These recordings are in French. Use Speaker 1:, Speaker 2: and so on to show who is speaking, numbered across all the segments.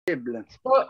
Speaker 1: C'est pas...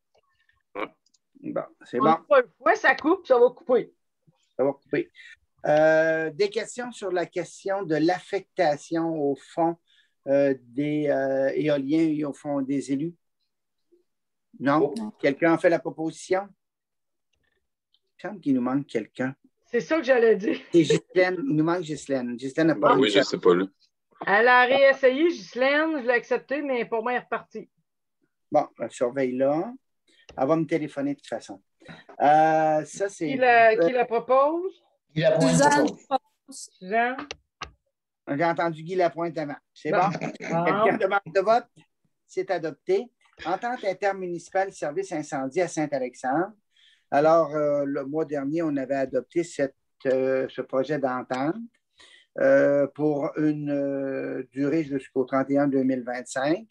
Speaker 2: Bon, c'est bon.
Speaker 1: Ouais, ça coupe, ça va couper.
Speaker 2: Ça va couper. Des questions sur la question de l'affectation au fond des éoliens et au fond des élus? Non?
Speaker 3: Non.
Speaker 2: Quelqu'un a fait la proposition? Il semble qu'il nous manque quelqu'un.
Speaker 1: C'est ça que j'allais dire.
Speaker 2: C'est Ghislaine. Il nous manque Ghislaine. Ghislaine n'a pas
Speaker 4: Oui, je ne sais pas là.
Speaker 1: Elle a réessayé, Ghislaine, je l'ai accepté, mais pour moi, elle est repartie.
Speaker 2: Bon, elle surveille là. Elle va me téléphoner de toute façon. Ça, c'est.
Speaker 1: Qui la propose?
Speaker 5: Guy Lapointe
Speaker 3: Suzanne.
Speaker 5: propose.
Speaker 1: Suzanne?
Speaker 2: J'ai entendu Guy Lapointe avant. C'est bon?
Speaker 1: Bon.
Speaker 2: Quelqu'un demande de vote? C'est adopté. Entente intermunicipale service incendie à Saint-Alexandre. Alors, le mois dernier, on avait adopté ce projet d'entente pour une durée jusqu'au 31 2025.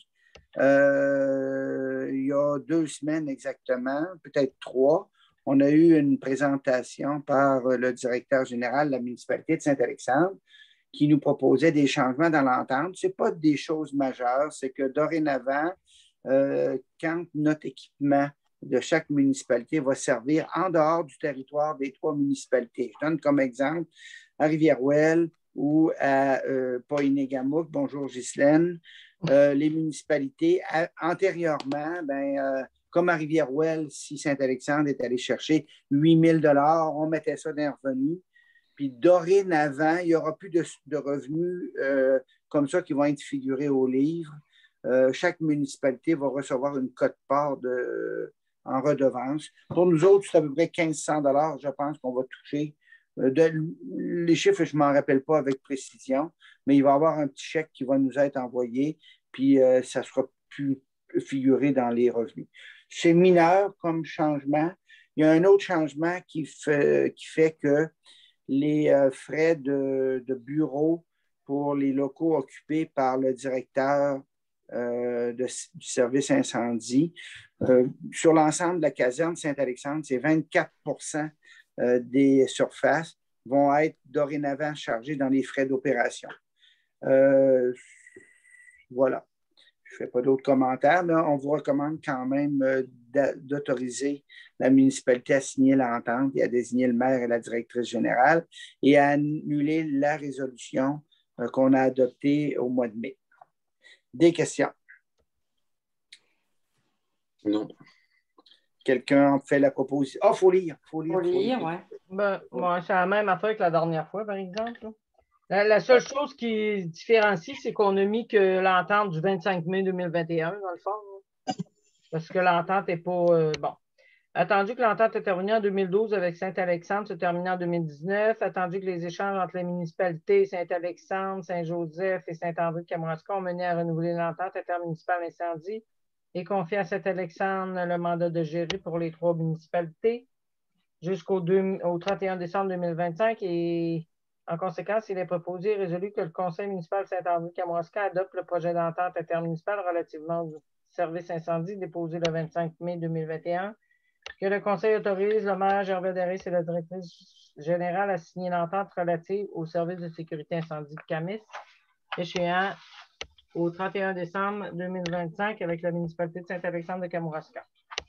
Speaker 2: Il y a 2 semaines exactement, peut-être 3, on a eu une présentation par le directeur général de la municipalité de Saint-Alexandre qui nous proposait des changements dans l'entente. Ce n'est pas des choses majeures, c'est que dorénavant, quand notre équipement de chaque municipalité va servir en dehors du territoire des 3 municipalités. Je donne comme exemple à Rivière-Ouelle ou à Poiné-Gamouk, bonjour Ghislaine, les municipalités, antérieurement, comme à Rivière-Ouelle, si Saint-Alexandre est allé chercher 8 000 $, on mettait ça dans les revenus. Puis dorénavant, il n'y aura plus de revenus comme ça qui vont être figurés au livre. Chaque municipalité va recevoir une quote-part en redevance. Pour nous autres, c'est à peu près 1 500 $, je pense, qu'on va toucher. Les chiffres, je ne m'en rappelle pas avec précision, mais il va y avoir un petit chèque qui va nous être envoyé, puis ça sera plus figuré dans les revenus. C'est mineur comme changement. Il y a un autre changement qui fait que les frais de bureau pour les locaux occupés par le directeur du service incendie, sur l'ensemble de la caserne Saint-Alexandre, c'est 24 % des surfaces vont être dorénavant chargées dans les frais d'opération. Voilà. Je ne fais pas d'autres commentaires. Là. On vous recommande quand même d'autoriser la municipalité à signer l'entente et à désigner le maire et la directrice générale et à annuler la résolution qu'on a adoptée au mois de mai. Des questions?
Speaker 4: Non.
Speaker 2: Quelqu'un fait la proposition? Ah, il faut lire.
Speaker 3: Faut lire, oui.
Speaker 1: C'est la même affaire que la dernière fois, par exemple. La seule chose qui différencie, c'est qu'on a mis que l'entente du 25 mai 2021, dans le fond. Parce que l'entente n'est pas... bon. Attendu que l'entente est terminée en 2012 avec Saint-Alexandre, se terminée en 2019. Attendu que les échanges entre les municipalités Saint-Alexandre, Saint-Joseph et Saint-André-de-Kamouraska ont mené à renouveler l'entente intermunicipale incendie et confié à Saint-Alexandre le mandat de gérer pour les 3 municipalités jusqu'au 31 décembre 2025 et en conséquence, il est proposé et résolu que le Conseil municipal de Saint-André-de-Kamouraska adopte le projet d'entente intermunicipale relativement au service incendie déposé le 25 mai 2021, que le Conseil autorise le maire Gervais Derris et la directrice générale à signer l'entente relative au service de sécurité incendie de Camis, échéant au 31 décembre 2025 avec la municipalité de Saint-Alexandre-de-Kamouraska.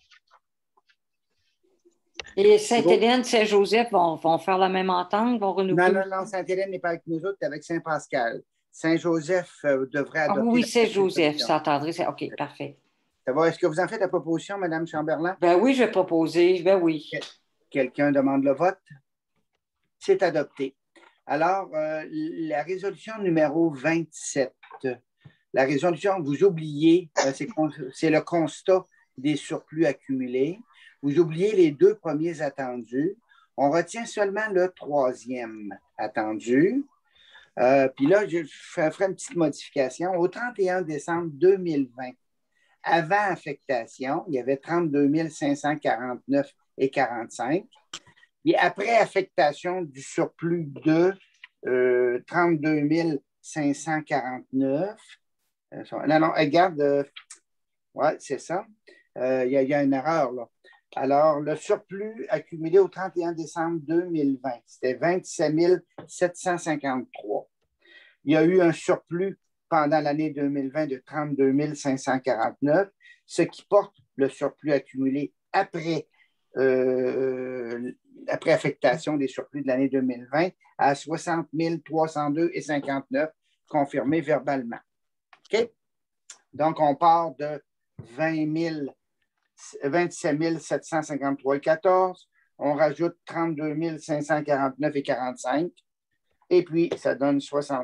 Speaker 3: Et Sainte-Hélène, Saint-Joseph vont faire la même entente, vont renouveler.
Speaker 2: Non, Sainte-Hélène n'est pas avec nous autres, c'est avec Saint-Pascal. Saint-Joseph devrait adopter.
Speaker 3: Oui, Saint-Joseph, ça entendrait. OK, parfait.
Speaker 2: Ça va. Est-ce que vous en faites la proposition, Mme Chamberlain?
Speaker 3: Ben oui, je vais proposer. Ben oui.
Speaker 2: Quelqu'un demande le vote? C'est adopté. Alors, la résolution numéro 27. La résolution, vous oubliez, c'est le constat des surplus accumulés. Vous oubliez les 2 premiers attendus. On retient seulement le 3e attendu. Puis là, je ferai une petite modification. Au 31 décembre 2020, avant affectation, il y avait 32 549,45. Et après affectation du surplus de 32 549. Non, regarde. Oui, c'est ça. Il y a une erreur là. Alors, le surplus accumulé au 31 décembre 2020, c'était 27 753. Il y a eu un surplus pendant l'année 2020 de 32 549, ce qui porte le surplus accumulé après affectation des surplus de l'année 2020 à 60 302,59 confirmé verbalement. OK? Donc, on part de 27 753,14. On rajoute 32 549,45. Et puis, ça donne 60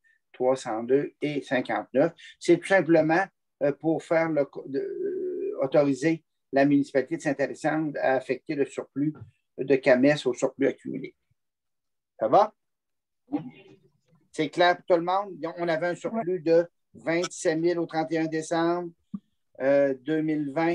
Speaker 2: 302,59. C'est tout simplement pour faire autoriser la municipalité de Saint-Alexandre à affecter le surplus de CAMES au surplus accumulé. Ça va? C'est clair pour tout le monde? On avait un surplus de 27 000 au 31 décembre 2020.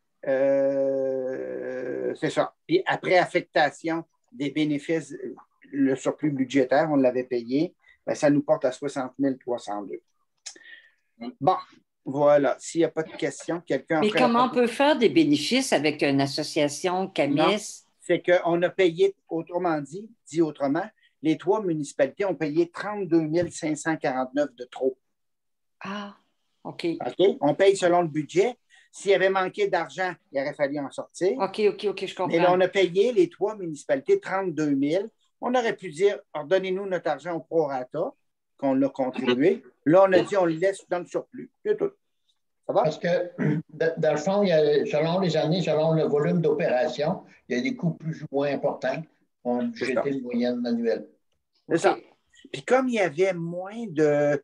Speaker 2: C'est ça. Puis après affectation des bénéfices, le surplus budgétaire, on l'avait payé, bien, ça nous porte à 60 302. Bon, voilà. S'il n'y a pas de questions, quelqu'un...
Speaker 3: Mais comment on peut faire des bénéfices avec une association CAMES?
Speaker 2: Non, c'est qu'on a payé, autrement dit autrement, les 3 municipalités ont payé 32 549 de trop.
Speaker 3: Ah, OK.
Speaker 2: OK? On paye selon le budget. S'il y avait manqué d'argent, il aurait fallu en sortir.
Speaker 3: OK, je comprends.
Speaker 2: Mais là, on a payé les 3 municipalités 32 000. On aurait pu dire, donnez-nous notre argent au prorata, qu'on l'a contribué. Là, on a dit, on le laisse dans le surplus. C'est tout. Ça va?
Speaker 4: Parce que, dans le fond, selon les années, selon le volume d'opération, il y a des coûts plus ou moins importants. On a budgété une moyenne annuelle.
Speaker 2: C'est ça. Puis comme il y avait moins de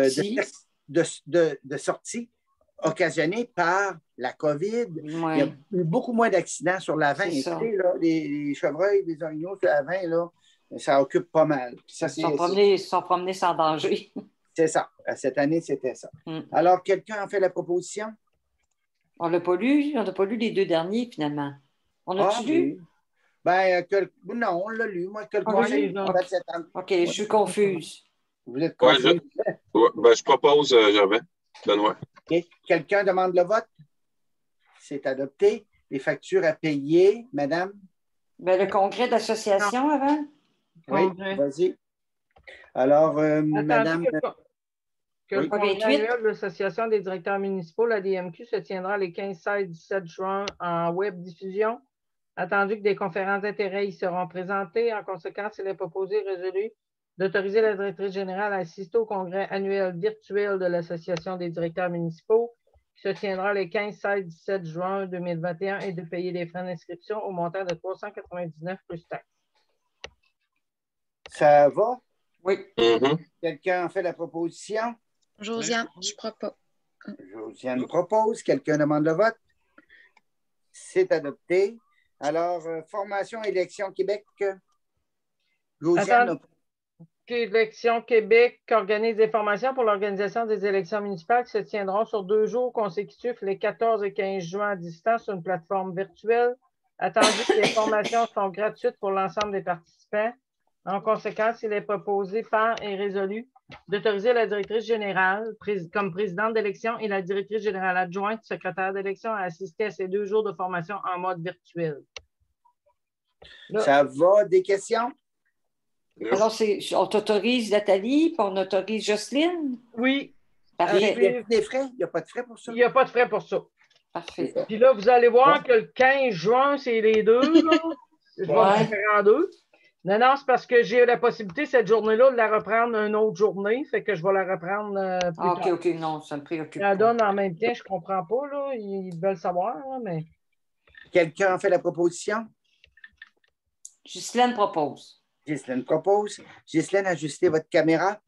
Speaker 2: sorties occasionnées par la COVID, il y a eu beaucoup moins d'accidents sur la 20. Tu sais, là, les chevreuils, les orignaux sur la 20, là, ça occupe pas mal. Puis ça,
Speaker 3: ils se sont promenés sans danger.
Speaker 2: C'est ça. Cette année, c'était ça. Alors, quelqu'un a fait la proposition?
Speaker 3: On n'a pas lu les 2 derniers, finalement. On a-tu lu?
Speaker 2: Ben, non, on l'a lu. Moi,
Speaker 3: OK, je suis confuse.
Speaker 2: Vous êtes confus?
Speaker 5: Je propose, Gervais. Benoît.
Speaker 2: Okay. Quelqu'un demande le vote? C'est adopté. Les factures à payer, madame?
Speaker 3: Ben, le congrès d'association avant?
Speaker 2: Oui, vas-y. Alors, madame...
Speaker 1: Le congrès annuel de l'Association des directeurs municipaux, la DMQ, se tiendra les 15, 16, 17 juin en web diffusion. Attendu que des conférences d'intérêt y seront présentées. En conséquence, il est proposé et résolu d'autoriser la directrice générale à assister au congrès annuel virtuel de l'Association des directeurs municipaux qui se tiendra les 15, 16, 17 juin 2021 et de payer les frais d'inscription au montant de 399 plus taxes.
Speaker 2: Ça va?
Speaker 3: Oui.
Speaker 2: Quelqu'un fait la proposition?
Speaker 6: Josiane, je propose.
Speaker 2: Josiane propose. Quelqu'un demande le vote? C'est adopté. Alors, formation élection Québec. Josiane.
Speaker 1: Élections Québec organise des formations pour l'organisation des élections municipales qui se tiendront sur 2 jours consécutifs, les 14 et 15 juin à distance, sur une plateforme virtuelle. Attendu que les formations sont gratuites pour l'ensemble des participants. En conséquence, il est proposé par et résolu d'autoriser la directrice générale comme présidente d'élection et la directrice générale adjointe, secrétaire d'élection, à assister à ces 2 jours de formation en mode virtuel.
Speaker 2: Là. Ça va? Des questions?
Speaker 3: Alors, on t'autorise Nathalie, puis on autorise Jocelyne?
Speaker 1: Oui.
Speaker 3: Parfait.
Speaker 2: Il y a des frais? Il n'y a pas de frais pour ça?
Speaker 1: Il n'y a pas de frais pour ça.
Speaker 3: Parfait.
Speaker 1: Puis là, vous allez voir que le 15 juin, c'est les 2. Là. Je vais le faire en 2. Non, c'est parce que j'ai la possibilité, cette journée-là, de la reprendre une autre journée. Fait que je vais la reprendre plus tard.
Speaker 3: OK, non, ça me préoccupe.
Speaker 1: La donne en même temps, je ne comprends pas. Là. Ils veulent savoir, là, mais...
Speaker 2: Quelqu'un a fait la proposition?
Speaker 3: Ghislaine propose.
Speaker 2: Ghislaine propose. Ghislaine, ajustez votre caméra.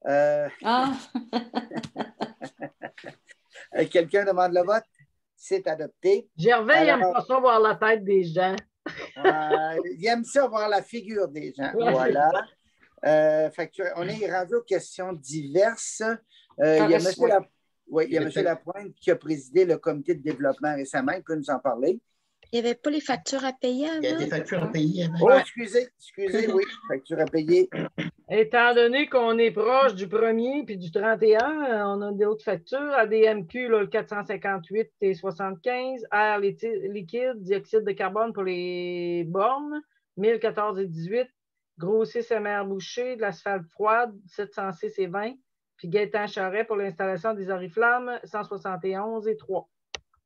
Speaker 2: Quelqu'un demande le vote? C'est adopté.
Speaker 1: Gervais, il n'aime pas ça voir la tête des gens.
Speaker 2: Il aime ça voir la figure des gens. Voilà. On est rendu aux questions diverses. Il y a M. Lapointe qui a présidé le comité de développement récemment. Il peut nous en parler.
Speaker 6: Il n'y avait pas les factures à payer avant?
Speaker 4: Il y a des factures à payer avant.
Speaker 2: Oh, excusez, oui, factures à payer.
Speaker 1: Étant donné qu'on est proche du 1er puis du 31, on a d'autres factures. ADMQ, là, le 458 et 75. Air liquide, dioxyde de carbone pour les bornes, 1014 et 18. Gros 6 MR Boucher, de l'asphalte froide, 706 et 20. Puis Gaétan Charret pour l'installation des oriflammes, 171 et 3.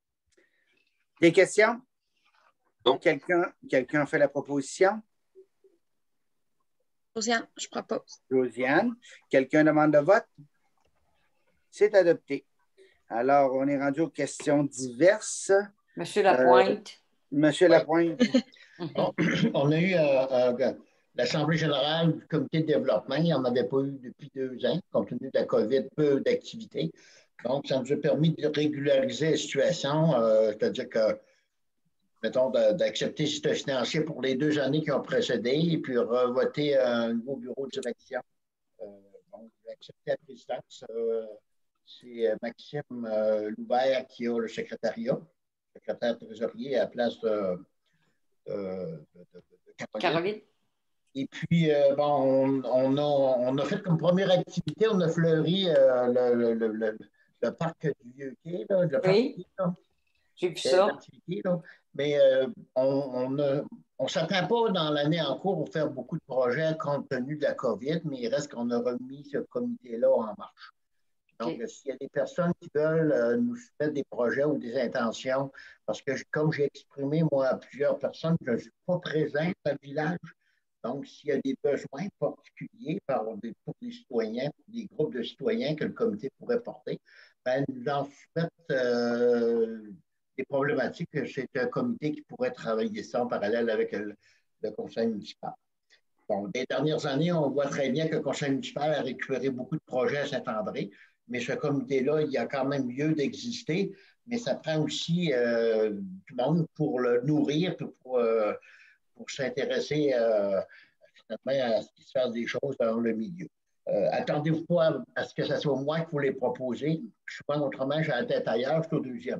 Speaker 2: Des questions?
Speaker 5: Non.
Speaker 2: Quelqu'un fait la proposition?
Speaker 6: Josiane, je propose.
Speaker 2: Josiane. Quelqu'un demande le vote? C'est adopté. Alors, on est rendu aux questions diverses.
Speaker 3: Monsieur Lapointe.
Speaker 2: Monsieur
Speaker 4: Ouais.
Speaker 2: Lapointe.
Speaker 4: Bon, on a eu l'Assemblée générale du comité de développement. Il n'y en avait pas eu depuis 2 ans, compte tenu de la COVID, peu d'activités. Donc, ça nous a permis de régulariser la situation, c'est-à-dire que, mettons, d'accepter le système financier pour les 2 années qui ont précédé et puis revoter un nouveau bureau de direction. Donc, j'ai accepté la présidence. C'est Maxime Loubert qui a le secrétaire trésorier à la place de
Speaker 3: Caroline.
Speaker 4: Et puis, bon, on a fait comme première activité, on a fleuri le parc du Vieux-Quai, là, le parc
Speaker 3: Oui.
Speaker 4: là.
Speaker 3: J'ai vu ça.
Speaker 4: Là. Mais on ne s'attend pas dans l'année en cours pour faire beaucoup de projets compte tenu de la COVID, mais il reste qu'on a remis ce comité-là en marche. Donc, s'il y a des personnes qui veulent nous soumettre des projets ou des intentions, parce que comme j'ai exprimé, moi, à plusieurs personnes, je ne suis pas présent dans le village. Donc, s'il y a des besoins particuliers pour des citoyens, pour des groupes de citoyens que le comité pourrait porter, ben, nous en soumettre des problématiques. C'est un comité qui pourrait travailler ça en parallèle avec le conseil municipal. Bon, des dernières années, on voit très bien que le conseil municipal a récupéré beaucoup de projets à Saint-André, mais ce comité-là, il y a quand même lieu d'exister, mais ça prend aussi du monde pour le nourrir, pour s'intéresser finalement à ce qui se passe des choses dans le milieu. Attendez-vous pas à ce que ce soit moi qui vous les proposer. Souvent, autrement, j'ai la tête ailleurs, je suis au deuxième.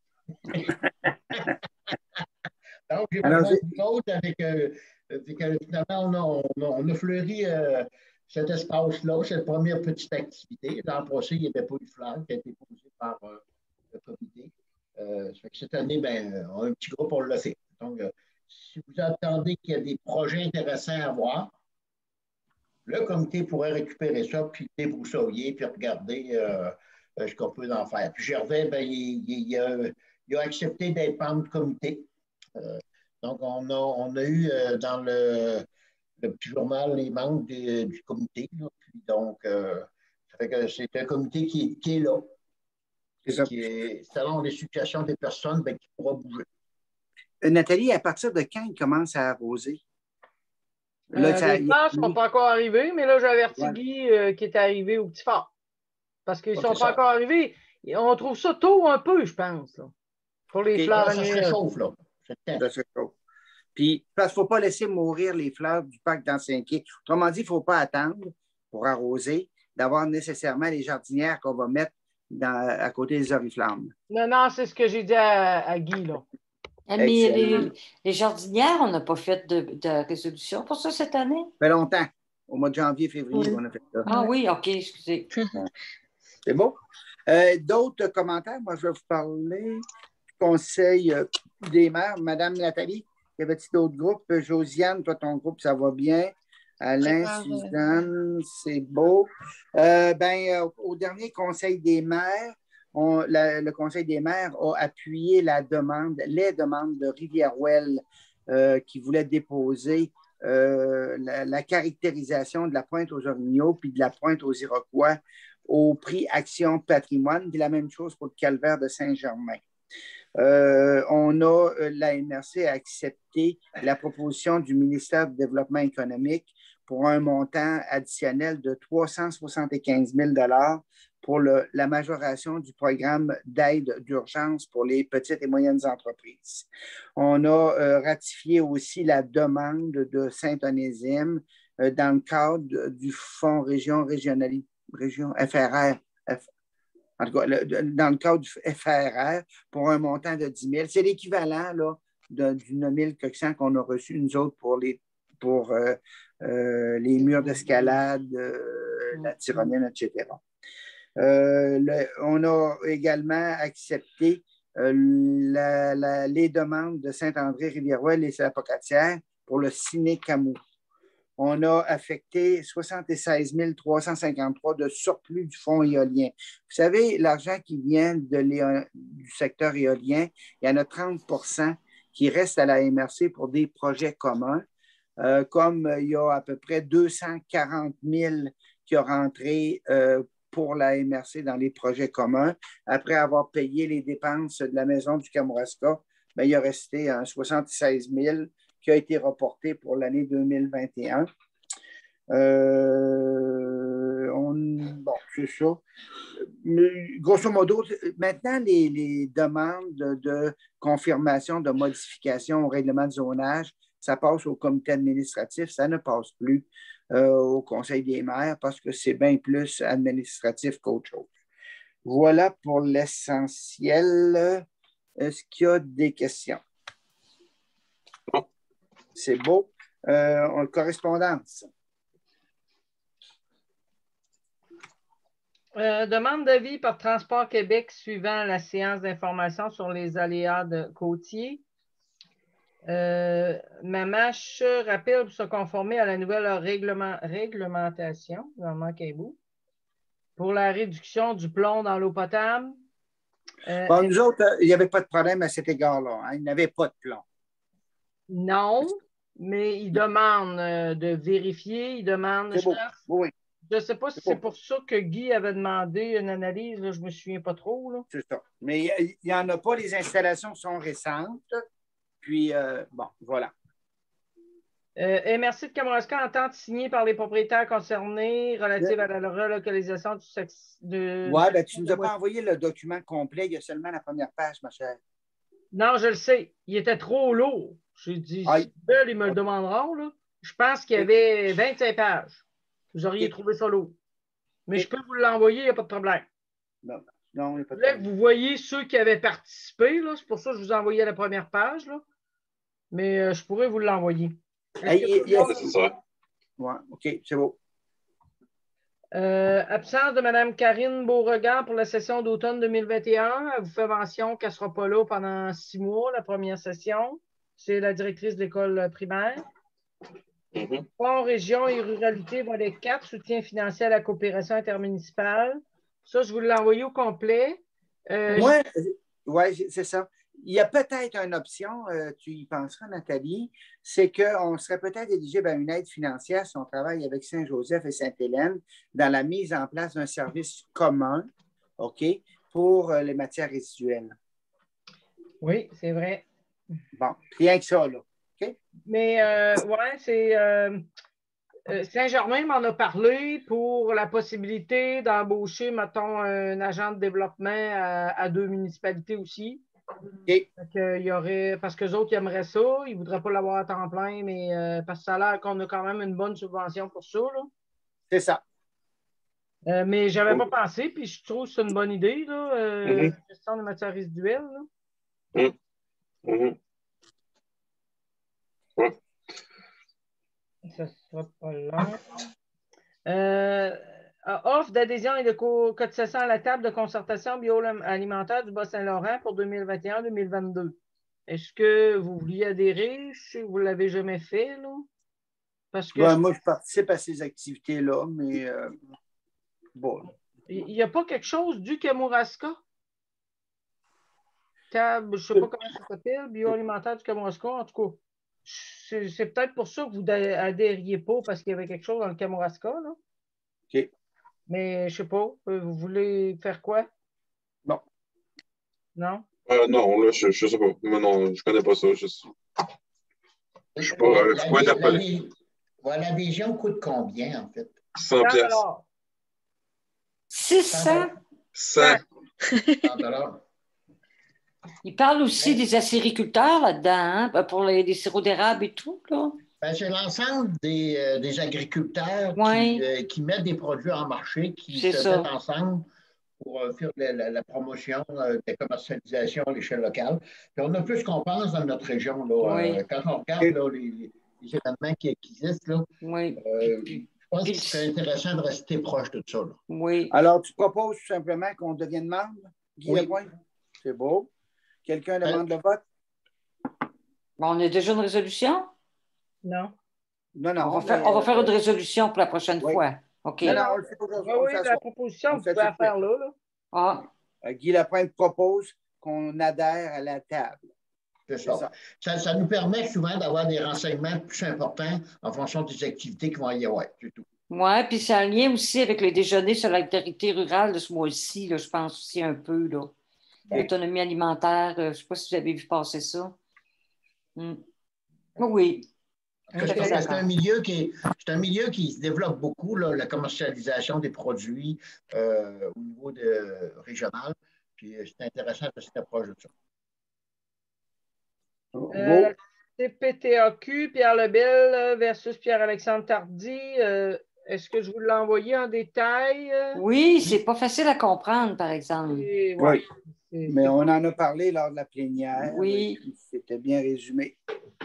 Speaker 4: Donc, j'ai besoin d'une autre avec finalement, on a fleuri cet espace-là, cette première petite activité. L'an passé, il n'y avait pas eu de fleurs qui a été posée par le comité. Cette année, ben, on a un petit groupe, on l'a fait. Donc, si vous attendez qu'il y a des projets intéressants à voir, le comité pourrait récupérer ça, puis débroussailler, puis regarder ce qu'on peut en faire. Puis Gervais, ben, il a accepté d'être membre du comité. Donc, on a eu dans le petit journal les membres du comité. Là, puis donc, ça fait que c'est un comité qui est là. Qui est, selon les situations des personnes, ben, qui pourra bouger.
Speaker 2: Nathalie, à partir de quand il commence à arroser?
Speaker 1: Là, les fleurs ne sont pas encore arrivés, mais là, j'ai averti Guy qui est arrivé au petit fort. Parce qu'ils ne sont pas encore arrivés. On trouve ça tôt un peu, je pense. Là, pour les fleurs annuelles.
Speaker 4: Ça se réchauffe, là.
Speaker 2: Ça se réchauffe. Puis, parce qu'il ne faut pas laisser mourir les fleurs du parc d'Ancinquier. Autrement dit, il ne faut pas attendre pour arroser, d'avoir nécessairement les jardinières qu'on va mettre à côté des oriflammes.
Speaker 1: Non, c'est ce que j'ai dit à Guy, là.
Speaker 3: Mais les jardinières, on n'a pas fait de résolution pour ça cette année?
Speaker 2: Ça fait longtemps. Au mois de janvier, février, on a fait ça.
Speaker 3: Ah oui, OK, excusez.
Speaker 2: C'est beau. D'autres commentaires? Moi, je vais vous parler du conseil des maires. Madame Nathalie, y avait-il d'autres groupes? Josiane, toi, ton groupe, ça va bien. Alain, Suzanne, c'est beau. Au dernier conseil des maires, le Conseil des maires a appuyé les demandes de Rivière-Ouelle qui voulait déposer la caractérisation de la pointe aux Orignaux puis de la pointe aux Iroquois au prix Action Patrimoine, puis la même chose pour le calvaire de Saint-Germain. La MRC a accepté la proposition du ministère du Développement économique pour un montant additionnel de 375 000 pour la majoration du programme d'aide d'urgence pour les petites et moyennes entreprises. On a ratifié aussi la demande de Saint-Onésime dans le cadre du Fonds région FRR, en tout cas, dans le cadre du FRR, pour un montant de 10 000. C'est l'équivalent du 9 100 qu'on a reçu, nous autres, pour les murs d'escalade, la tyrolienne, etc. On a également accepté les demandes de Saint-André, Rivière-Ouelle et Salapocatière pour le Ciné-Camus. on a affecté 76 353 de surplus du fonds éolien. Vous savez, l'argent qui vient du secteur éolien, il y en a 30 qui restent à la MRC pour des projets communs. Comme il y a à peu près 240 000 qui ont rentré pour la MRC dans les projets communs. Après avoir payé les dépenses de la maison du Kamouraska, bien, il y a resté 76 000 qui a été reporté pour l'année 2021. Bon, c'est ça. Mais, grosso modo, maintenant, les demandes de confirmation, de modification au règlement de zonage, ça passe au comité administratif, ça ne passe plus au Conseil des maires parce que c'est bien plus administratif qu'autre chose. Voilà pour l'essentiel. Est-ce qu'il y a des questions? C'est beau. Correspondance.
Speaker 1: Demande d'avis par Transport Québec suivant la séance d'information sur les aléas côtiers. Mamache rappelle pour se conformer à la nouvelle réglementation, il en manque un bout, pour la réduction du plomb dans l'eau potable.
Speaker 2: Bon, nous autres, il n'y avait pas de problème à cet égard-là. Hein? Il n'y avait pas de plomb.
Speaker 1: Non, mais il demande de vérifier, il demande.
Speaker 2: C'est beau. Oui.
Speaker 1: Je ne sais pas si c'est pour ça que Guy avait demandé une analyse, là, je ne me souviens pas trop. Là.
Speaker 2: C'est ça. Mais il n'y en a pas, les installations sont récentes. Puis, bon, voilà.
Speaker 1: MRC de Kamouraska entente signer par les propriétaires concernés relative à la relocalisation du sexe.
Speaker 2: Oui, bien, tu ne nous as pas envoyé le document complet, il y a seulement la première page, ma chère.
Speaker 1: Non, je le sais. Il était trop lourd. J'ai dit, si ils me le demanderont, là. Je pense qu'il y avait 25 pages. Vous auriez trouvé ça lourd. Mais je peux vous l'envoyer, il n'y a pas de problème.
Speaker 2: Non, il n'y a pas de
Speaker 1: là,
Speaker 2: problème.
Speaker 1: vous voyez ceux qui avaient participé, là. C'est pour ça que je vous ai envoyé la première page, là. Mais je pourrais vous l'envoyer.
Speaker 5: C'est ça.
Speaker 2: Oui, OK, c'est beau.
Speaker 1: Absence de Mme Karine Beauregard pour la session d'automne 2021. Elle vous fait mention qu'elle ne sera pas là pendant 6 mois, la première session. C'est la directrice de l'école primaire. Fonds région et ruralité, volet 4, soutien financier à la coopération intermunicipale. Ça, je vous l'ai envoyé au complet.
Speaker 2: Oui, c'est ça. Il y a peut-être une option, tu y penseras, Nathalie, c'est qu'on serait peut-être éligible à une aide financière si on travaille avec Saint-Joseph et Sainte-Hélène dans la mise en place d'un service commun, OK, pour les matières résiduelles.
Speaker 1: Oui, c'est vrai.
Speaker 2: Bon, rien que ça, là. OK?
Speaker 1: Mais, ouais, c'est... Saint-Germain m'en a parlé pour la possibilité d'embaucher, mettons, un agent de développement à 2 municipalités aussi.
Speaker 2: Okay.
Speaker 1: Il y aurait, parce qu'eux autres, ils aimeraient ça. Ils ne voudraient pas l'avoir à temps plein, mais parce que ça a l'air qu'on a quand même une bonne subvention pour ça.
Speaker 2: C'est ça.
Speaker 1: Mais je n'avais pas pensé, puis je trouve que c'est une bonne idée, la gestion des matières résiduelles. Ça sera pas long. Offre d'adhésion et de cotisation à la table de concertation bioalimentaire du Bas-Saint-Laurent pour 2021-2022. Est-ce que vous vouliez adhérer? Je sais que vous ne l'avez jamais fait, là. Parce que
Speaker 2: moi, je participe à ces activités-là, mais bon.
Speaker 1: Il n'y a pas quelque chose du Kamouraska? Table, je ne sais pas comment ça s'appelle, bioalimentaire du Kamouraska, en tout cas. C'est peut-être pour ça que vous n'adhériez pas, parce qu'il y avait quelque chose dans le Kamouraska, là.
Speaker 2: OK.
Speaker 1: Mais je ne sais pas, vous voulez faire quoi?
Speaker 2: Non.
Speaker 1: Non?
Speaker 5: Non, là, je ne sais pas. Mais non, je ne connais pas ça. Je ne suis pas interpellé.
Speaker 4: L'adhésion coûte combien, en fait?
Speaker 5: 100 piastres.
Speaker 3: 600?
Speaker 5: 100.
Speaker 4: 100
Speaker 3: Il parle aussi des acériculteurs là-dedans, hein, pour les sirops d'érable et tout, là.
Speaker 4: Ben, c'est l'ensemble des agriculteurs qui mettent des produits en marché, qui se mettent ensemble pour faire la promotion, la commercialisation à l'échelle locale. Puis on a plus qu'on pense dans notre région. Là, quand on regarde là, les événements qui existent, là, je pense que c'est intéressant de rester proche de ça. Là.
Speaker 3: Oui.
Speaker 2: Alors, tu proposes tout simplement qu'on devienne membre, Guy Lepointe? C'est beau. Quelqu'un demande le vote?
Speaker 3: Bon, on a déjà une résolution?
Speaker 1: Non.
Speaker 2: Non, non.
Speaker 3: On va faire une résolution pour la prochaine fois. OK.
Speaker 2: Non, non, on le fait aujourd'hui.
Speaker 1: Oui, la proposition, vous pouvez la faire là.
Speaker 3: Ah.
Speaker 2: Guy Lapointe propose qu'on adhère à la table.
Speaker 4: C'est ça. Ça nous permet souvent d'avoir des renseignements plus importants en fonction des activités qui vont y avoir, c'est tout.
Speaker 3: Oui, puis c'est un lien aussi avec les déjeuners sur l'altérité rurale de ce mois-ci, je pense aussi un peu. L'autonomie alimentaire, je ne sais pas si vous avez vu passer ça. Oui.
Speaker 4: C'est un milieu qui se développe beaucoup, là, la commercialisation des produits au niveau régional. Puis c'est intéressant de cette approche de ça.
Speaker 1: CPTAQ, Pierre Lebel versus Pierre-Alexandre Tardy. Est-ce que je vous l'ai envoyé en détail?
Speaker 3: Oui, c'est pas facile à comprendre, par exemple.
Speaker 2: Oui, mais on en a parlé lors de la plénière.
Speaker 3: Oui.
Speaker 2: C'était bien résumé.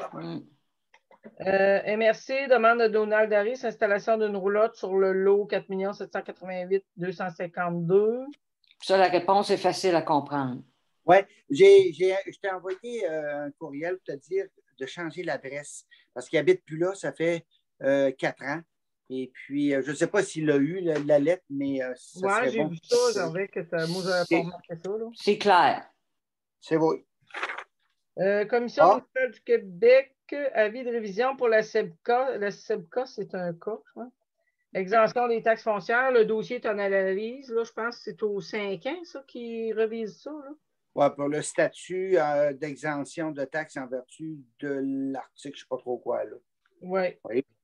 Speaker 1: MRC demande de Donald Harris installation d'une roulotte sur le lot 4 788 252.
Speaker 3: Ça, la réponse est facile à comprendre.
Speaker 2: Oui, je t'ai envoyé un courriel pour te dire de changer l'adresse parce qu'il n'habite plus là, ça fait 4 ans. Et puis, je ne sais pas s'il a eu la lettre, mais
Speaker 1: oui, j'ai vu ça, j'avais que ça. Moi, j'avais pas remarqué ça.
Speaker 3: C'est clair.
Speaker 2: C'est vrai.
Speaker 1: Commission municipale du Québec, avis de révision pour la SEBCA. La SEBCA, c'est un cas, je crois. Exemption des taxes foncières. Le dossier est en analyse. Là, je pense que c'est au 5 ans, ça, qui revise ça.
Speaker 2: Oui, pour le statut d'exemption de taxes en vertu de l'article, je ne sais pas trop quoi.
Speaker 1: Oui.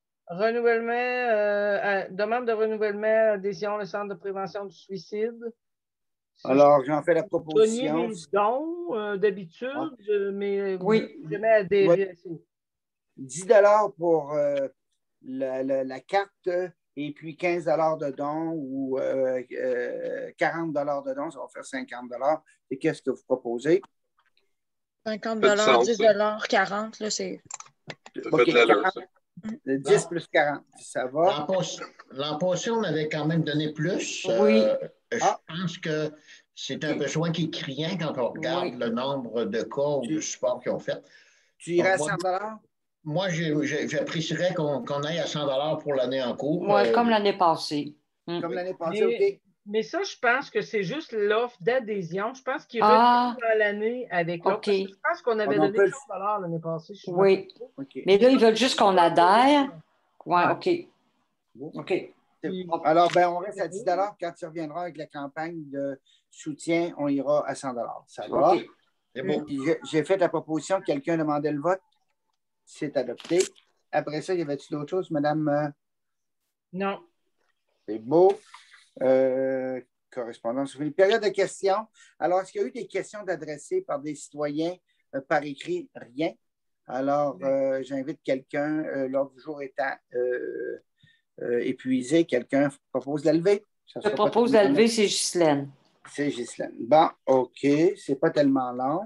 Speaker 1: Renouvellement, demande de renouvellement, adhésion au Centre de prévention du suicide.
Speaker 2: Alors, j'en fais la proposition.
Speaker 1: Donner des dons d'habitude, mais
Speaker 3: oui.
Speaker 1: jamais adhérer à ça.
Speaker 2: 10 pour la carte et puis 15 de dons ou 40 de dons, ça va faire 50 Et qu'est-ce que vous proposez?
Speaker 6: 50 10 40 là, c'est...
Speaker 2: Okay, 10 plus 40, ça va?
Speaker 4: L'an passé, on avait quand même donné plus.
Speaker 3: Oui.
Speaker 4: Je pense que c'est un besoin qui est criant quand on regarde le nombre de cas ou de supports qu'ils ont fait.
Speaker 2: Tu irais à 100
Speaker 4: Moi, j'apprécierais qu'on aille à 100 pour l'année en cours.
Speaker 3: Oui, comme l'année passée.
Speaker 2: Comme l'année passée, OK.
Speaker 1: Mais ça, je pense que c'est juste l'offre d'adhésion. Je pense qu'il revient dans l'année avec l'offre.
Speaker 3: Okay.
Speaker 1: Je pense qu'on avait donné 100 l'année passée.
Speaker 3: Oui. Mais là, ils veulent juste qu'on adhère. Oui, OK. OK.
Speaker 2: Alors, on reste à 10 Quand tu reviendras avec la campagne de soutien, on ira à 100 Ça va?
Speaker 3: Okay.
Speaker 2: C'est bon. J'ai fait la proposition. Quelqu'un demandait le vote. C'est adopté. Après ça, y avait-il d'autres choses, madame?
Speaker 1: Non.
Speaker 2: C'est beau. Correspondance. Une période de questions. Alors, est-ce qu'il y a eu des questions adressées par des citoyens par écrit? Rien. Alors, j'invite quelqu'un, l'ordre du jour étant épuisé, quelqu'un propose de la lever.
Speaker 3: Je propose de la lever, c'est Ghislaine.
Speaker 2: C'est Ghislaine. Bon, OK. C'est pas tellement long.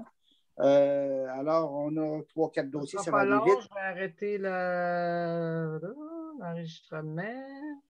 Speaker 2: Alors, on a 3-4 dossiers, ça va aller vite.
Speaker 1: Je vais arrêter l'enregistrement.